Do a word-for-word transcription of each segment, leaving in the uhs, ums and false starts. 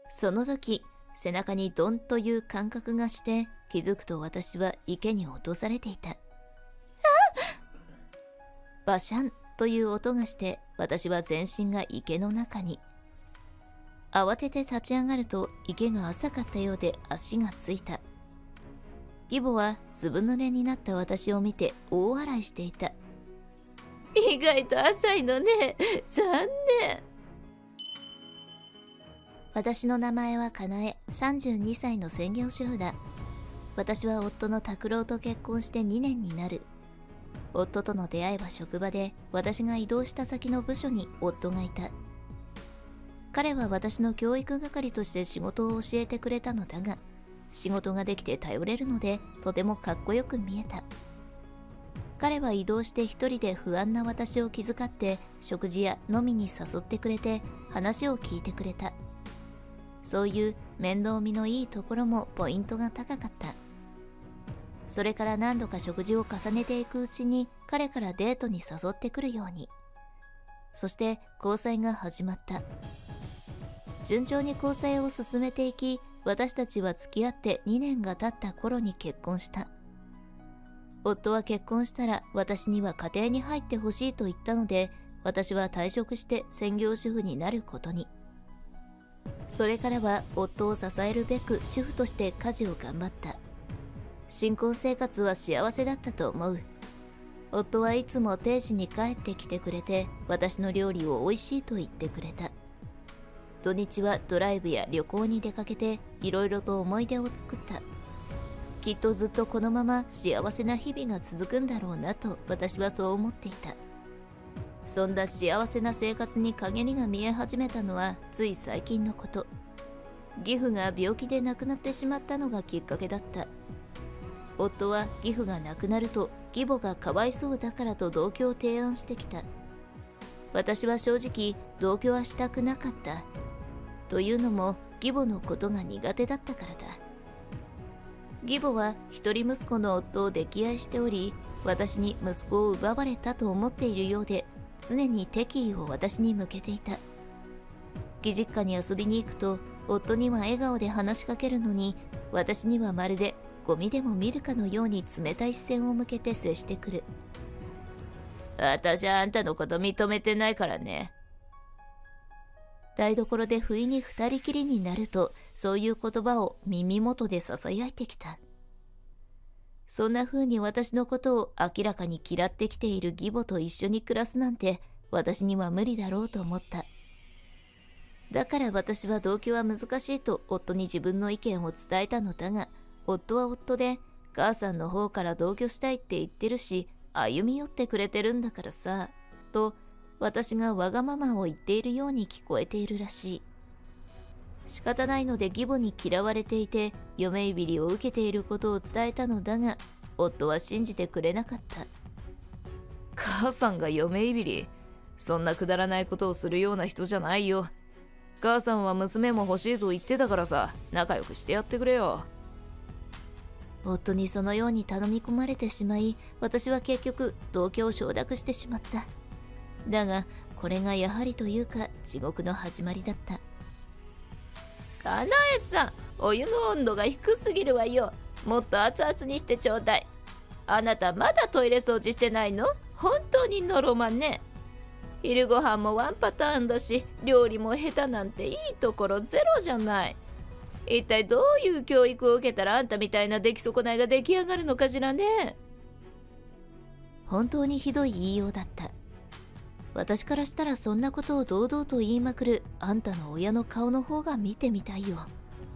その時、背中にドンという感覚がして、気づくと私は池に落とされていた。バシャンという音がして、私は全身が池の中に。慌てて立ち上がると池が浅かったようで足がついた。義母はずぶ濡れになった私を見て大笑いしていた。意外と浅いのね。残念。私の名前はかなえ、さんじゅうにさいの専業主婦だ。私は夫の拓郎と結婚してにねんになる。夫との出会いは職場で、私が移動した先の部署に夫がいた。彼は私の教育係として仕事を教えてくれたのだが、仕事ができて頼れるのでとてもかっこよく見えた。彼は移動して一人で不安な私を気遣って食事や飲みに誘ってくれて話を聞いてくれた。そういう面倒見のいいところもポイントが高かった。それから何度か食事を重ねていくうちに彼からデートに誘ってくるように。そして交際が始まった。順調に交際を進めていき、私たちは付き合ってにねんが経った頃に結婚した。夫は結婚したら私には家庭に入ってほしいと言ったので、私は退職して専業主婦になることに。それからは夫を支えるべく主婦として家事を頑張った。新婚生活は幸せだったと思う。夫はいつも定時に帰ってきてくれて、私の料理を美味しいと言ってくれた。土日はドライブや旅行に出かけていろいろと思い出を作った。きっとずっとこのまま幸せな日々が続くんだろうなと私はそう思っていた。そんな幸せな生活に陰りが見え始めたのはつい最近のこと。義父が病気で亡くなってしまったのがきっかけだった。夫は義父が亡くなると義母がかわいそうだからと同居を提案してきた。私は正直同居はしたくなかった。というのも義母のことが苦手だったからだ。義母は一人息子の夫を溺愛しており、私に息子を奪われたと思っているようで、常に敵意を私に向けていた。義実家に遊びに行くと、夫には笑顔で話しかけるのに、私にはまるでゴミでも見るかのように冷たい視線を向けて接してくる。私はあんたのこと認めてないからね。台所で不意に二人きりになると、そういう言葉を耳元で囁いてきた。そんな風に私のことを明らかに嫌ってきている義母と一緒に暮らすなんて、私には無理だろうと思った。だから私は同居は難しいと夫に自分の意見を伝えたのだが、夫は夫で、母さんの方から同居したいって言ってるし、歩み寄ってくれてるんだからさ、と、私がわがままを言っているように聞こえているらしい。仕方ないので義母に嫌われていて、嫁いびりを受けていることを伝えたのだが、夫は信じてくれなかった。母さんが嫁いびり、そんなくだらないことをするような人じゃないよ。母さんは娘も欲しいと言ってたからさ、仲良くしてやってくれよ。夫にそのように頼み込まれてしまい、私は結局同居を承諾してしまった。だがこれがやはりというか地獄の始まりだった。かなえさん、お湯の温度が低すぎるわよ。もっと熱々にしてちょうだい。あなたまだトイレ掃除してないの？本当にのろまね。昼ご飯もワンパターンだし、料理も下手なんていいところゼロじゃない。一体どういう教育を受けたらあんたみたいな出来損ないが出来上がるのかしらね。本当にひどい言いようだった。私からしたらそんなことを堂々と言いまくるあんたの親の顔の方が見てみたいよ。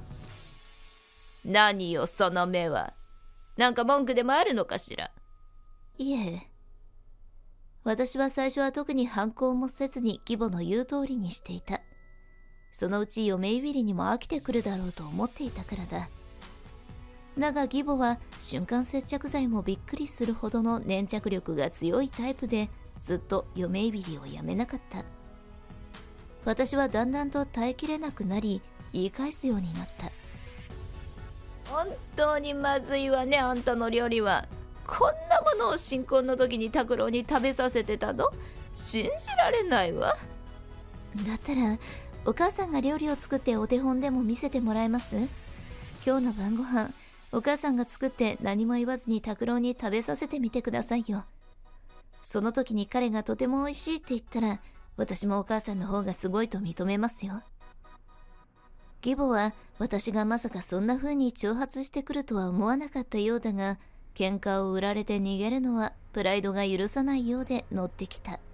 何よその目は。なんか文句でもあるのかしら。いえ。私は最初は特に反抗もせずに義母の言う通りにしていた。そのうち嫁いびりにも飽きてくるだろうと思っていたからだ。だが義母は瞬間接着剤もびっくりするほどの粘着力が強いタイプで、ずっと嫁いびりをやめなかった。私はだんだんと耐えきれなくなり、言い返すようになった。本当にまずいわね、あんたの料理は。こんなものを新婚の時に拓郎に食べさせてたの？信じられないわ。だったらお母さんが料理を作ってお手本でも見せてもらえます？今日の晩ご飯、お母さんが作って何も言わずに拓郎に食べさせてみてくださいよ。その時に彼がとても美味しいって言ったら、私もお母さんの方がすごいと認めますよ。義母は私がまさかそんな風に挑発してくるとは思わなかったようだが、喧嘩を売られて逃げるのはプライドが許さないようで乗ってきた。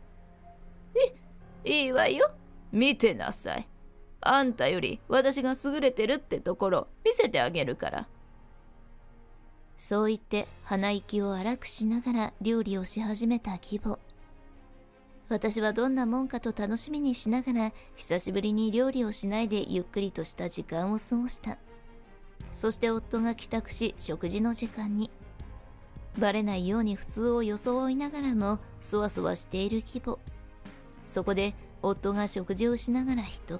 い、いいわよ。見てなさい。あんたより私が優れてるってところ見せてあげるから。そう言って鼻息を荒くしながら料理をし始めた義母。私はどんなもんかと楽しみにしながら久しぶりに料理をしないでゆっくりとした時間を過ごした。そして夫が帰宅し食事の時間に。バレないように普通を装いながらもそわそわしている義母。そこで夫が食事をしながら一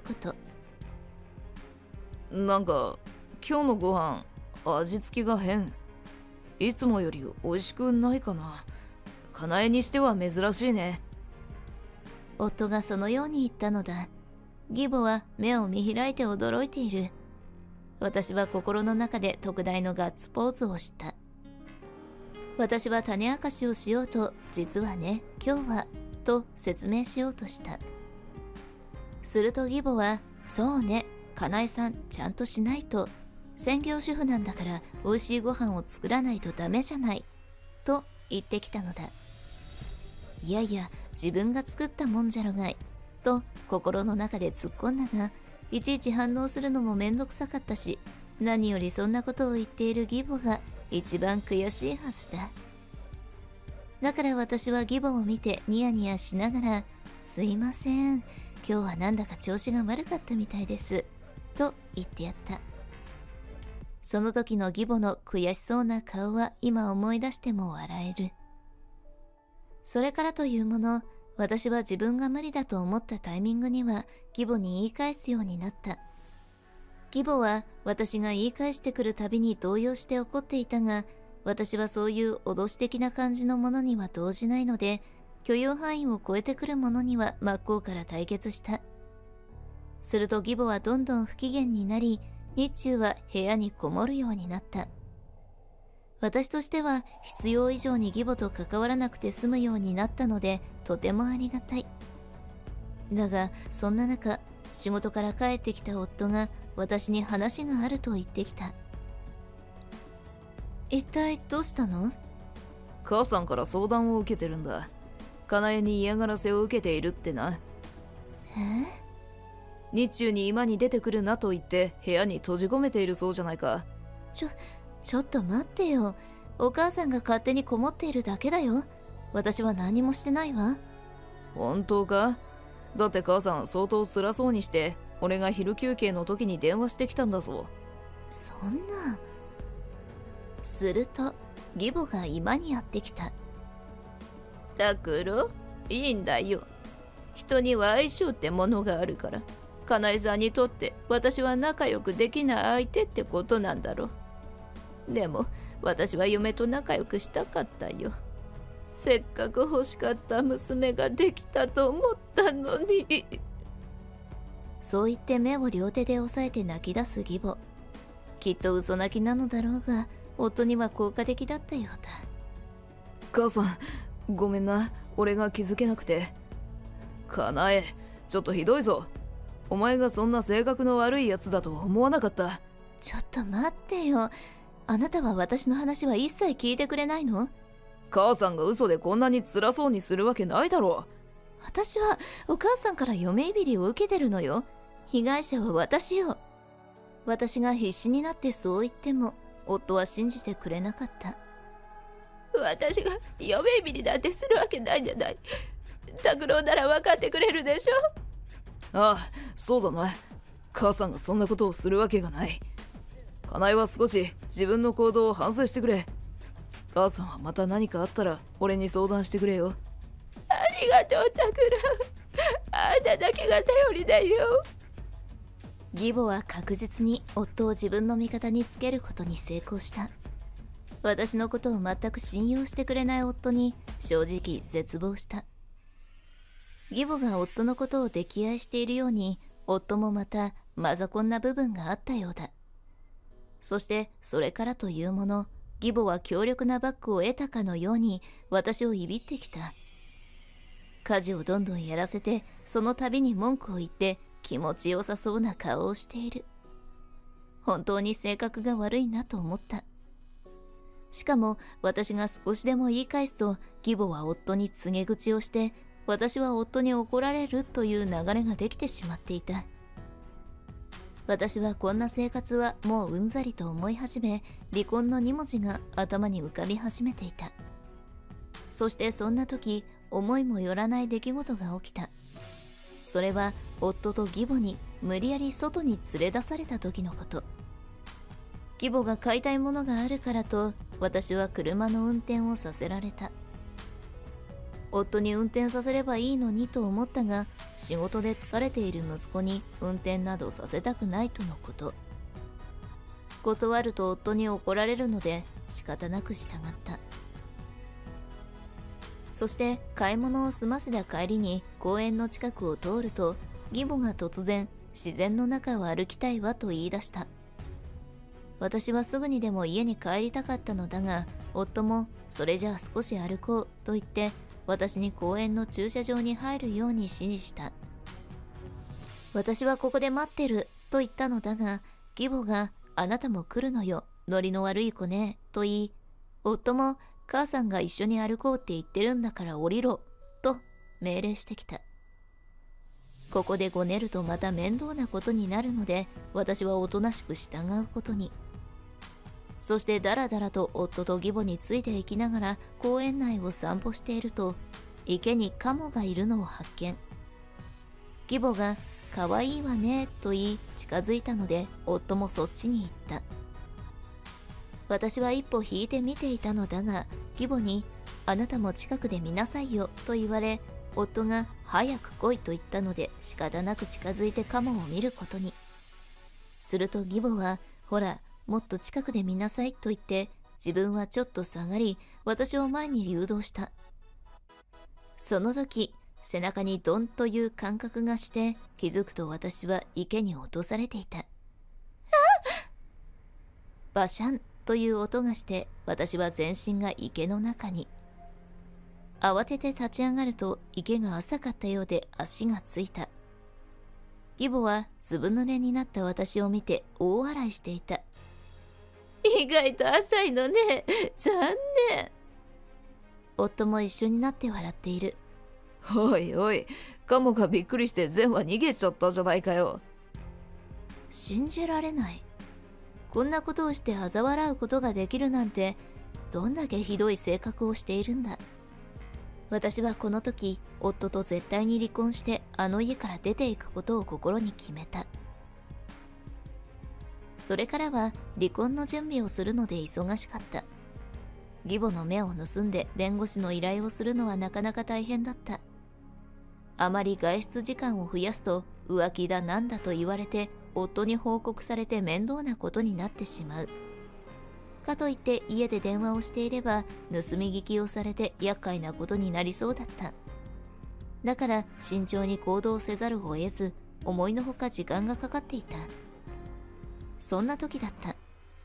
言。なんか今日のご飯味付けが変。いつもより美味しくないかな。かなえにしては珍しいね。夫がそのように言ったのだ。義母は目を見開いて驚いている。私は心の中で特大のガッツポーズをした。私は種明かしをしようと、実はね、今日は、と説明しようとした。すると義母は、そうね、かなえさんちゃんとしないと。専業主婦なんだから美味しいご飯を作らないとダメじゃない。と言ってきたのだ。いやいや、自分が作ったもんじゃろがい。と心の中で突っ込んだが、いちいち反応するのもめんどくさかったし、何よりそんなことを言っている義母が一番悔しいはずだ。だから私は義母を見てニヤニヤしながら、すいません、今日はなんだか調子が悪かったみたいです。と言ってやった。その時の義母の悔しそうな顔は今思い出しても笑える。それからというもの、私は自分が無理だと思ったタイミングには義母に言い返すようになった。義母は私が言い返してくるたびに動揺して怒っていたが、私はそういう脅し的な感じのものには動じないので、許容範囲を超えてくるものには真っ向から対決した。すると義母はどんどん不機嫌になり、日中は部屋にこもるようになった。私としては必要以上に義母と関わらなくて済むようになったので、とてもありがたい。だがそんな中、仕事から帰ってきた夫が私に話があると言ってきた。一体どうしたの？母さんから相談を受けてるんだ。かなえに嫌がらせを受けているってな。え？日中に居間に出てくるなと言って部屋に閉じ込めているそうじゃないか。ちょ、ちょっと待ってよ。お母さんが勝手にこもっているだけだよ。私は何もしてないわ。本当か？だって母さん相当辛そうにして俺が昼休憩の時に電話してきたんだぞ。そんな。すると義母が居間にやってきた。拓郎、いいんだよ。人には相性ってものがあるから、かなえさんにとって私は仲良くできない相手ってことなんだろう。でも私は嫁と仲良くしたかったよ。せっかく欲しかった娘ができたと思ったのに。そう言って目を両手で押さえて泣き出す義母。きっと嘘泣きなのだろうが、夫には効果的だったようだ。母さん、ごめんな。俺が気づけなくて。かなえ、ちょっとひどいぞ。お前がそんな性格の悪いやつだと思わなかった。ちょっと待ってよ。あなたは私の話は一切聞いてくれないの？母さんが嘘でこんなに辛そうにするわけないだろう。私はお母さんから嫁いびりを受けてるのよ。被害者は私よ。私が必死になってそう言っても、夫は信じてくれなかった。私が嫁いびりなんてするわけないじゃない。拓郎なら分かってくれるでしょ。ああ、そうだな。母さんがそんなことをするわけがない。かなえは少し自分の行動を反省してくれ。母さんはまた何かあったら俺に相談してくれよ。ありがとう拓郎。あんただけが頼りだよ。義母は確実に夫を自分の味方につけることに成功した。私のことを全く信用してくれない夫に正直絶望した。義母が夫のことを溺愛しているように、 夫もまたマザコンな部分があったようだ。そしてそれからというもの、義母は強力なバックを得たかのように私をいびってきた。家事をどんどんやらせて、その度に文句を言って気持ちよさそうな顔をしている。本当に性格が悪いなと思った。しかも私が少しでも言い返すと、義母は夫に告げ口をして、私は夫に怒られるという流れができてしまっていた。私はこんな生活はもううんざりと思い始め、離婚のに文字が頭に浮かび始めていた。そしてそんな時、思いもよらない出来事が起きた。それは夫と義母に無理やり外に連れ出された時のこと。義母が買いたいものがあるからと、私は車の運転をさせられた。夫に運転させればいいのにと思ったが、仕事で疲れている息子に運転などさせたくないとのこと。断ると夫に怒られるので仕方なく従った。そして買い物を済ませた帰りに公園の近くを通ると、義母が突然自然の中を歩きたいわと言い出した。私はすぐにでも家に帰りたかったのだが、夫もそれじゃあ少し歩こうと言って私に公園の駐車場に入るように指示した。私はここで待ってると言ったのだが、義母があなたも来るのよ、ノリの悪い子ねと言い、夫も母さんが一緒に歩こうって言ってるんだから降りろと命令してきた。ここでごねるとまた面倒なことになるので、私はおとなしく従うことに。そしてだらだらと夫と義母についていきながら公園内を散歩していると、池にカモがいるのを発見。義母がかわいいわねと言い近づいたので、夫もそっちに行った。私は一歩引いて見ていたのだが、義母にあなたも近くで見なさいよと言われ、夫が早く来いと言ったので仕方なく近づいてカモを見ることに。すると義母はほらもっと近くで見なさいと言って、自分はちょっと下がり私を前に誘導した。その時背中にドンという感覚がして、気づくと私は池に落とされていた。バシャンという音がして、私は全身が池の中に。慌てて立ち上がると池が浅かったようで足がついた。義母はずぶ濡れになった私を見て大笑いしていた。意外と浅いのね、残念。夫も一緒になって笑っている。 おいおい、カモがびっくりして全は逃げちゃったじゃないかよ。 信じられない。こんなことをして嘲笑うことができるなんて、どんだけひどい性格をしているんだ。私はこの時、夫と絶対に離婚してあの家から出ていくことを心に決めた。それからは離婚の準備をするので忙しかった。義母の目を盗んで弁護士の依頼をするのはなかなか大変だった。あまり外出時間を増やすと浮気だなんだと言われて、夫に報告されて面倒なことになってしまう。かといって家で電話をしていれば盗み聞きをされて厄介なことになりそうだった。だから慎重に行動せざるを得ず、思いのほか時間がかかっていた。そんな時だった。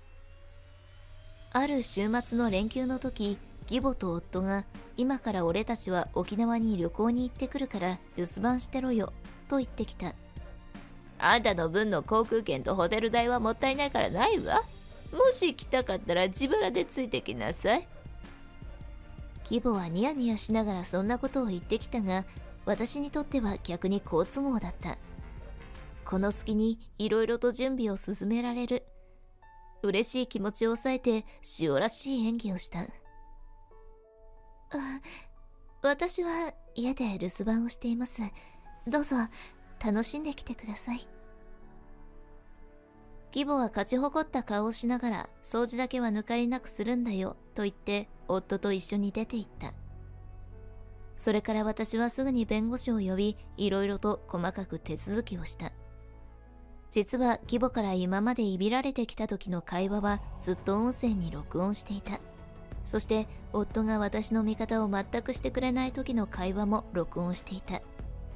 ある週末の連休の時、義母と夫が今から俺たちは沖縄に旅行に行ってくるから留守番してろよと言ってきた。あんたの分の航空券とホテル代はもったいないからないわ。もし来たかったら自腹でついてきなさい。義母はニヤニヤしながらそんなことを言ってきたが、私にとっては逆に好都合だった。この隙にいろいろと準備を進められる。嬉しい気持ちを抑えて塩らしい演技をした。あ、私は家で留守番をしています。どうぞ楽しんできてください。義母は勝ち誇った顔をしながら、掃除だけは抜かりなくするんだよと言って夫と一緒に出て行った。それから私はすぐに弁護士を呼び、いろいろと細かく手続きをした。実は義母から今までいびられてきた時の会話はずっと音声に録音していた。そして夫が私の味方を全くしてくれない時の会話も録音していた。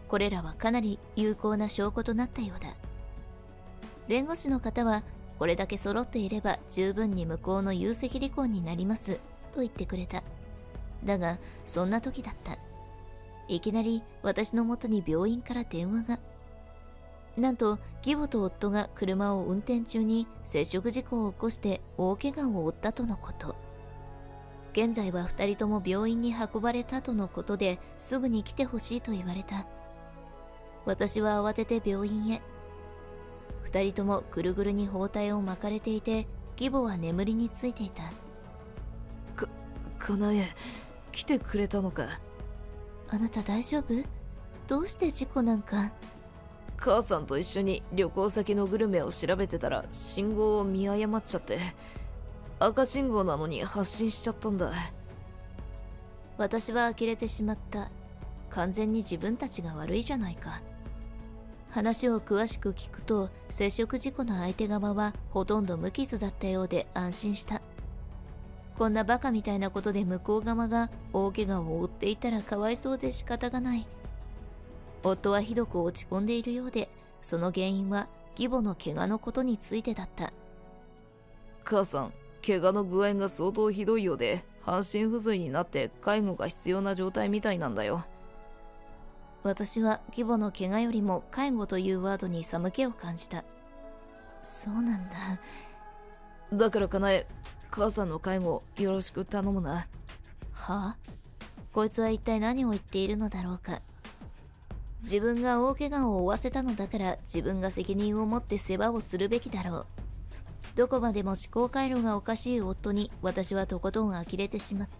これらはかなり有効な証拠となったようだ。弁護士の方は、これだけ揃っていれば十分に無効の有責離婚になりますと言ってくれた。だがそんな時だった。いきなり私のもとに病院から電話が。なんと義母と夫が車を運転中に接触事故を起こして大怪我を負ったとのこと。現在はふたりとも病院に運ばれたとのことで、すぐに来てほしいと言われた。私は慌てて病院へ。ふたりともぐるぐるに包帯を巻かれていて、義母は眠りについていた。 か、かなえ、来てくれたのか。 あなた大丈夫？どうして事故なんか。 母さんと一緒に旅行先のグルメを調べてたら信号を見誤っちゃって、赤信号なのに発進しちゃったんだ。 私は呆れてしまった。完全に自分たちが悪いじゃないか。話を詳しく聞くと、接触事故の相手側はほとんど無傷だったようで安心した。こんなバカみたいなことで向こう側が大怪我を負っていたらかわいそうで仕方がない。夫はひどく落ち込んでいるようで、その原因は義母の怪我のことについてだった。 母さん、怪我の具合が相当ひどいようで、半身不随になって介護が必要な状態みたいなんだよ。 私は義母の怪我よりも介護というワードに寒気を感じた。そうなんだ。 だからかなえ、母さんの介護よろしく頼むな。 はあ？こいつは一体何を言っているのだろうか。自分が大怪我を負わせたのだから自分が責任を持って世話をするべきだろう。どこまでも思考回路がおかしい夫に私はとことん呆れてしまった。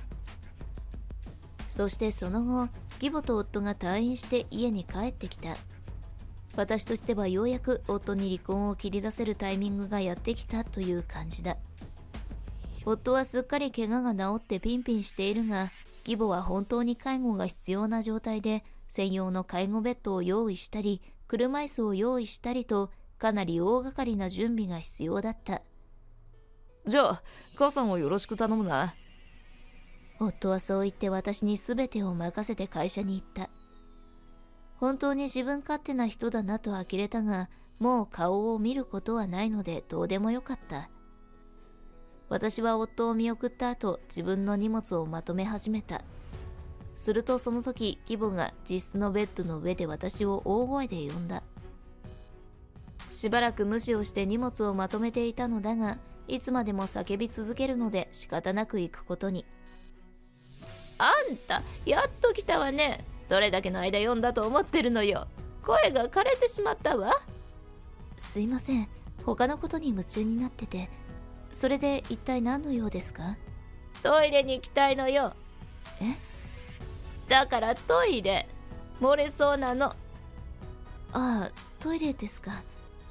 そしてその後、義母と夫が退院して家に帰ってきた。私としてはようやく夫に離婚を切り出せるタイミングがやってきたという感じだ。夫はすっかり怪我が治ってピンピンしているが、義母は本当に介護が必要な状態で、専用の介護ベッドを用意したり、車椅子を用意したりと、かなり大掛かりな準備が必要だった。 じゃあ母さんをよろしく頼むな。 夫はそう言って私に全てを任せて会社に行った。本当に自分勝手な人だなと呆れたが、もう顔を見ることはないのでどうでもよかった。私は夫を見送った後、自分の荷物をまとめ始めた。するとその時、義母が自室のベッドの上で私を大声で呼んだ。しばらく無視をして荷物をまとめていたのだが、いつまでも叫び続けるので仕方なく行くことに。あんた、やっと来たわね。どれだけの間読んだと思ってるのよ。声が枯れてしまったわ。すいません。他のことに夢中になってて。それで一体何の用ですか？トイレに行きたいのよ。え？だからトイレ。漏れそうなの。ああ、トイレですか。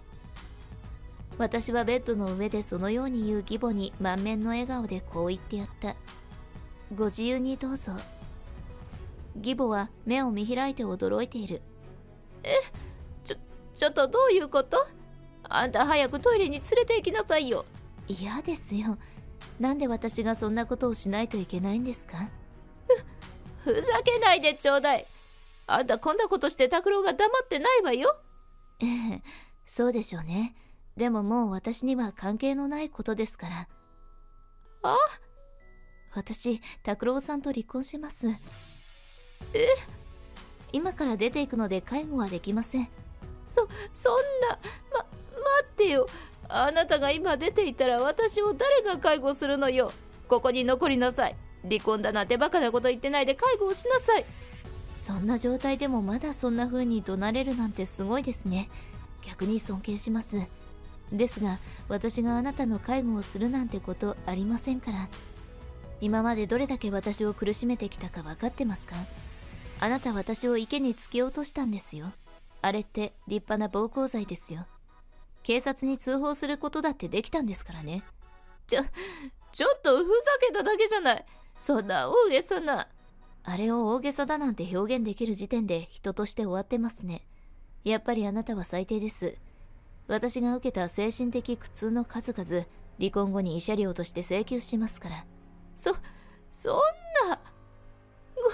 私はベッドの上でそのように言う義母に満面の笑顔でこう言ってやった。ご自由にどうぞ。義母は目を見開いて驚いている。え、ちょ、ちょっとどういうこと？あんた早くトイレに連れて行きなさいよ。嫌ですよ。なんで私がそんなことをしないといけないんですか？ふ、ふざけないでちょうだい。あんたこんなことして拓郎が黙ってないわよ。ええ、そうでしょうね。でももう私には関係のないことですから。あ？私、拓郎さんと離婚します。え？今から出ていくので介護はできません。そ、そんな、ま、待ってよ。あなたが今出ていたら私を誰が介護するのよ。ここに残りなさい。離婚だなんてバカなこと言ってないで介護をしなさい。そんな状態でもまだそんな風に怒鳴れるなんてすごいですね。逆に尊敬します。ですが、私があなたの介護をするなんてことありませんから。今までどれだけ私を苦しめてきたか分かってますか？あなた私を池に突き落としたんですよ。あれって立派な暴行罪ですよ。警察に通報することだってできたんですからね。ちょ、ちょっとふざけただけじゃない。そんな大げさな。あれを大げさだなんて表現できる時点で人として終わってますね。やっぱりあなたは最低です。私が受けた精神的苦痛の数々、離婚後に慰謝料として請求しますから。そ、そんな。ご、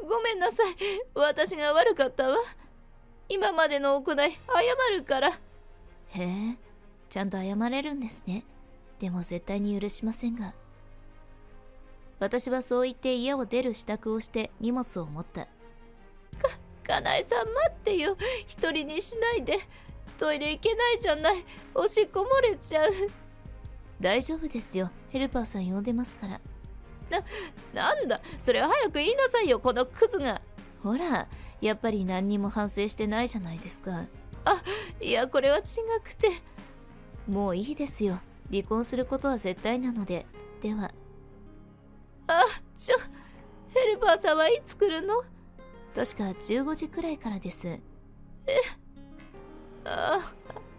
ごめんなさい。私が悪かったわ。今までの行い謝るから。 へえ、ちゃんと謝れるんですね。でも絶対に許しませんが。私はそう言って家を出る支度をして荷物を持った。か、 かなえさん待ってよ。一人にしないで。トイレ行けないじゃない。おしっこ漏れちゃう。 大丈夫ですよ。ヘルパーさん呼んでますから。 な、なんだ。それ早く言いなさいよ、このクズが。 ほら、やっぱり何にも反省してないじゃないですか。 あ、いや、これは違くて。 もういいですよ。離婚することは絶対なので。では。 あ、ちょ、ヘルパーさんはいつ来るの？ 確かじゅうごじくらいからです。え、 ああ。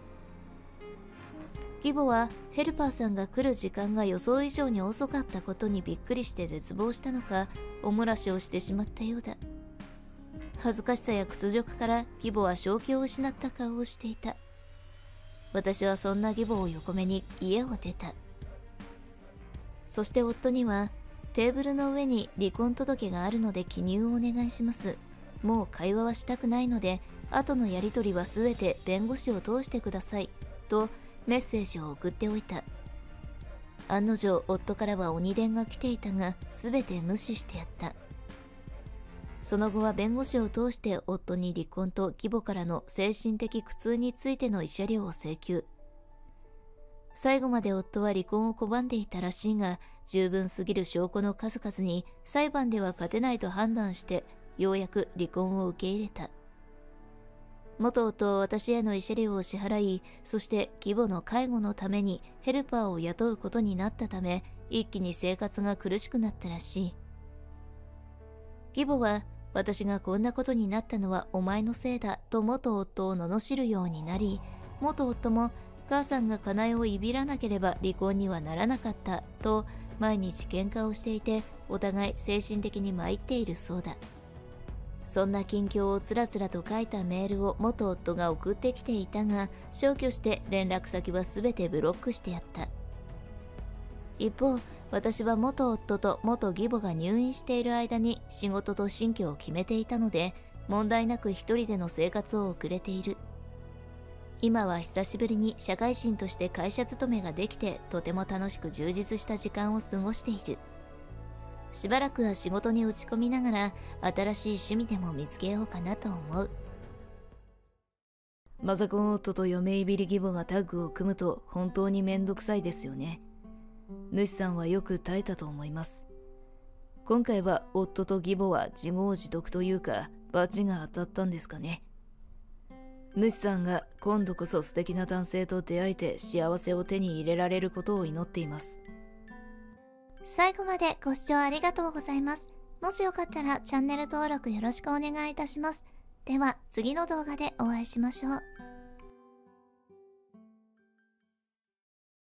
義母はヘルパーさんが来る時間が予想以上に遅かったことにびっくりして絶望したのか、おもらしをしてしまったようだ。恥ずかしさや屈辱から義母は正気を失った顔をしていた。私はそんな義母を横目に家を出た。そして夫には、テーブルの上に離婚届があるので記入をお願いします。もう会話はしたくないので、後のやり取りは全て弁護士を通してください。とメッセージを送っておいた。案の定、夫からは鬼電が来ていたが、全て無視してやった。その後は弁護士を通して夫に離婚と義母からの精神的苦痛についての慰謝料を請求。最後まで夫は離婚を拒んでいたらしいが、十分すぎる証拠の数々に裁判では勝てないと判断して、ようやく離婚を受け入れた。元夫は私への慰謝料を支払い、そして義母の介護のためにヘルパーを雇うことになったため、一気に生活が苦しくなったらしい。義母は、私がこんなことになったのはお前のせいだと元夫を罵るようになり、元夫も母さんがかなえをいびらなければ離婚にはならなかったと毎日喧嘩をしていて、お互い精神的に参っているそうだ。そんな近況をつらつらと書いたメールを元夫が送ってきていたが、消去して連絡先は全てブロックしてやった。一方、私は元夫と元義母が入院している間に仕事と新居を決めていたので、問題なく一人での生活を送れている。今は久しぶりに社会人として会社勤めができて、とても楽しく充実した時間を過ごしている。しばらくは仕事に打ち込みながら、新しい趣味でも見つけようかなと思う。 マザコン夫と嫁いびり義母がタッグを組むと本当にめんどくさいですよね。主さんはよく耐えたと思います。今回は夫と義母は自業自得というか、バチが当たったんですかね。主さんが今度こそ素敵な男性と出会えて幸せを手に入れられることを祈っています。 最後までご視聴ありがとうございます。もしよかったらチャンネル登録よろしくお願いいたします。では次の動画でお会いしましょう。